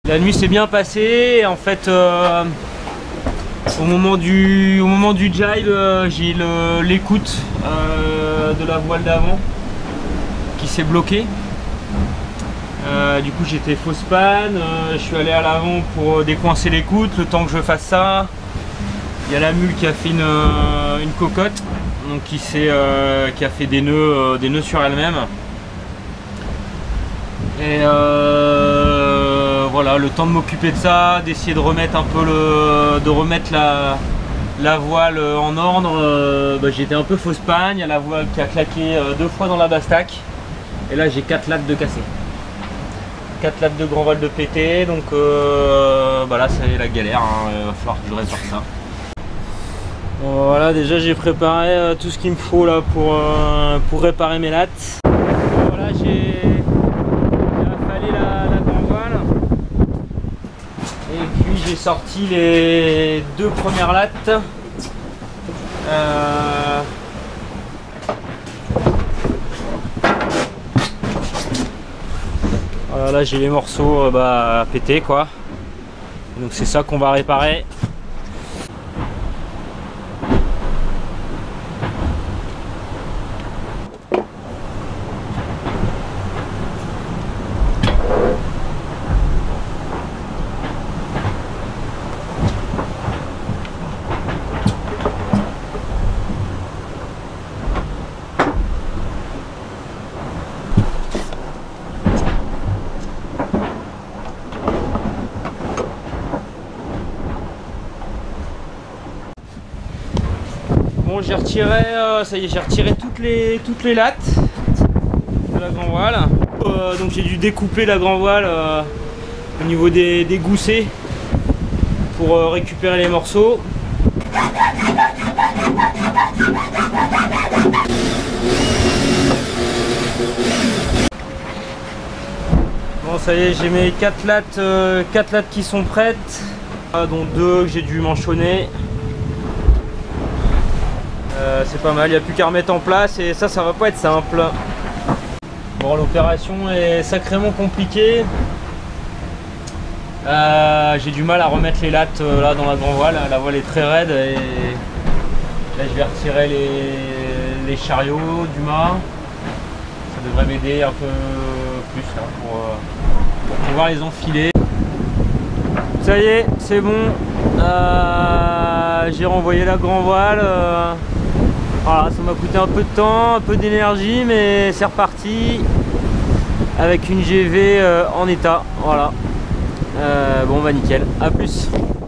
La nuit s'est bien passée. En fait, au moment du jibe, j'ai l'écoute de la voile d'avant qui s'est bloquée. Du coup, j'étais fausse panne. Je suis allé à l'avant pour décoincer l'écoute. Le temps que je fasse ça, il y a la mule qui a fait une cocotte, donc qui a fait des nœuds sur elle-même. Et voilà, le temps de m'occuper de ça, d'essayer de remettre un peu la voile en ordre. J'étais un peu fausse panne. Il y a la voile qui a claqué 2 fois dans la bastac. Et là j'ai 4 lattes de cassé. 4 lattes de grand voile de pété. Donc là c'est la galère, hein. Il va falloir que je répare ça. Bon, voilà, déjà j'ai préparé tout ce qu'il me faut là pour réparer mes lattes. Voilà, j'ai affalé la grand voile. Et puis j'ai sorti les 2 premières lattes. Voilà, là j'ai les morceaux pétés quoi. Donc c'est ça qu'on va réparer. Bon, j'ai retiré, ça y est, j'ai retiré toutes les lattes de la grand voile. Donc j'ai dû découper la grand voile au niveau des goussets pour récupérer les morceaux. Bon, ça y est, j'ai mes 4 lattes qui sont prêtes, dont 2 que j'ai dû manchonner. C'est pas mal, il n'y a plus qu'à remettre en place et ça va pas être simple. Bon, l'opération est sacrément compliquée. J'ai du mal à remettre les lattes là dans la grand voile. La voile est très raide et là je vais retirer les chariots du mât. Ça devrait m'aider un peu plus là, pour pouvoir les enfiler. Ça y est, c'est bon. J'ai renvoyé la grand voile. Voilà, ça m'a coûté un peu de temps, un peu d'énergie, mais c'est reparti avec une GV en état. Voilà. Bon, bah nickel. À plus.